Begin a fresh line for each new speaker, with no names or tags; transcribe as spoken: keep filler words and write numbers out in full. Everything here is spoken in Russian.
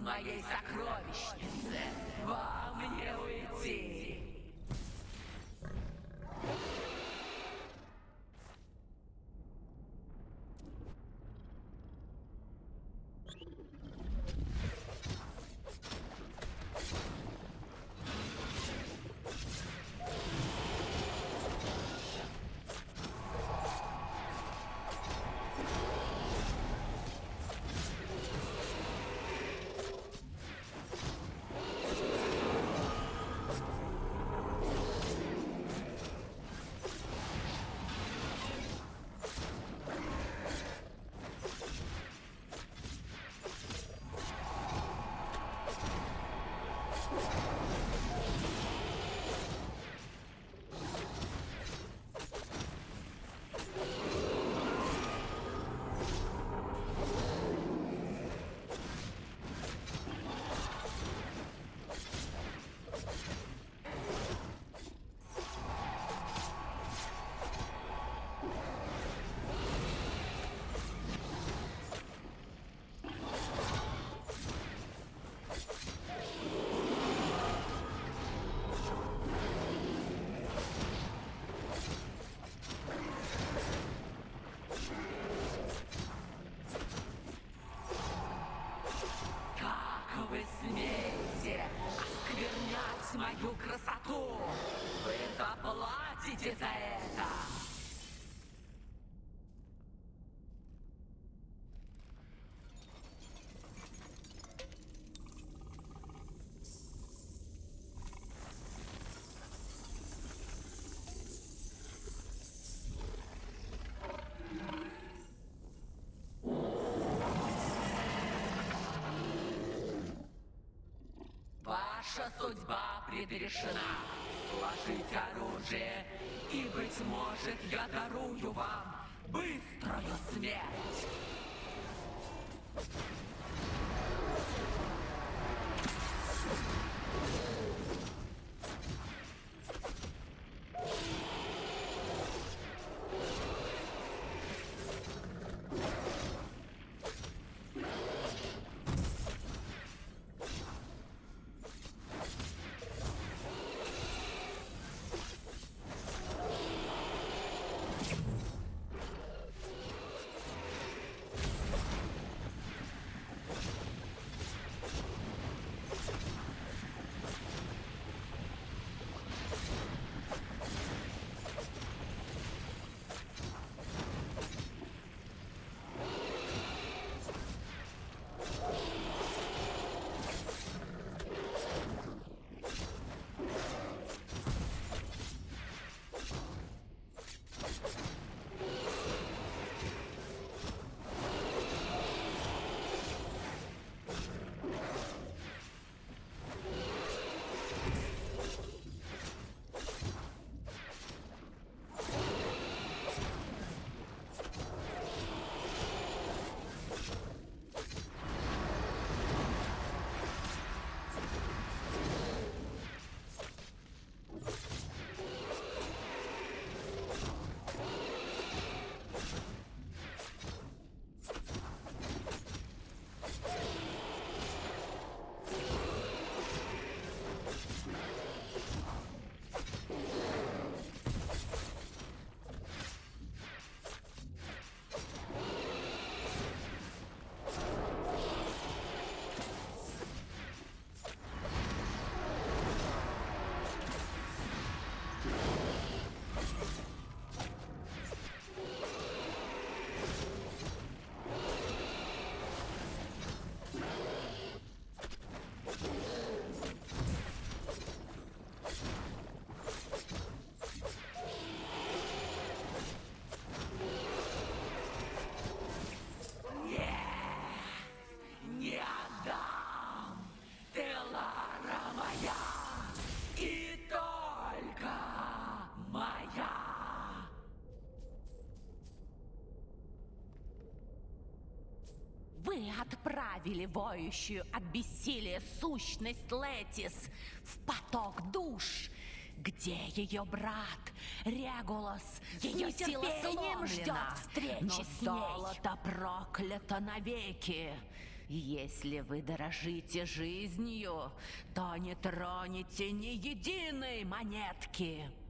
моей сокровищнице. Вам не уйти. Вы смеете осквернять мою красоту! Вы заплатите за это! Ваша судьба предрешена. Сложите оружие, и, быть может, я дарую вам быструю смерть.
Вы отправили воющую от бессилия сущность Летис в поток душ, где ее брат Регулус ее сила ждет встречи с ней. Но золото проклято навеки. Если вы дорожите жизнью, то не тронете ни единой монетки.